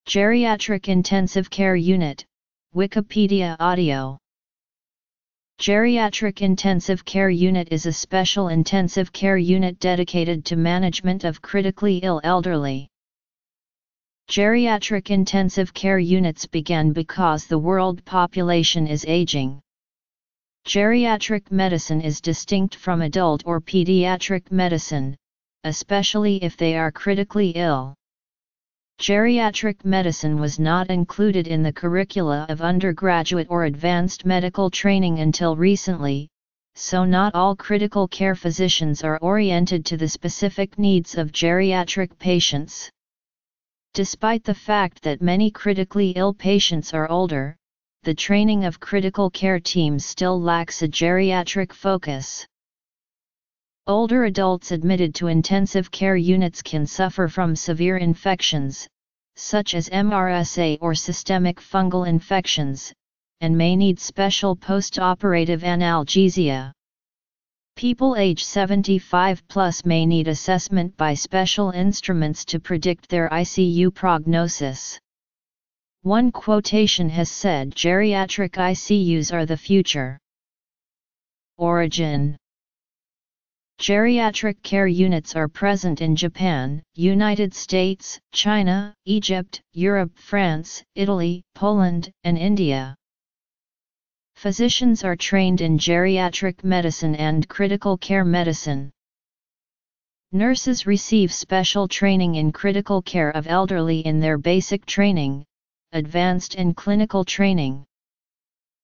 Geriatric Intensive Care Unit, Wikipedia Audio. Geriatric Intensive Care Unit is a special intensive care unit dedicated to management of critically ill elderly. Geriatric intensive care units began because the world population is aging. Geriatric medicine is distinct from adult or pediatric medicine, especially if they are critically ill. Geriatric medicine was not included in the curricula of undergraduate or advanced medical training until recently, so not all critical care physicians are oriented to the specific needs of geriatric patients. Despite the fact that many critically ill patients are older, the training of critical care teams still lacks a geriatric focus. Older adults admitted to intensive care units can suffer from severe infections, such as MRSA or systemic fungal infections, and may need special post-operative analgesia. People age 75 plus may need assessment by special instruments to predict their ICU prognosis. One quotation has said, "Geriatric ICUs are the future." Origin: Geriatric care units are present in Japan, United States, China, Egypt, Europe, France, Italy, Poland, and India. Physicians are trained in geriatric medicine and critical care medicine. Nurses receive special training in critical care of elderly in their basic training, advanced and clinical training.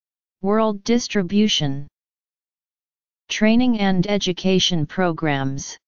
World distribution. Training and education programs.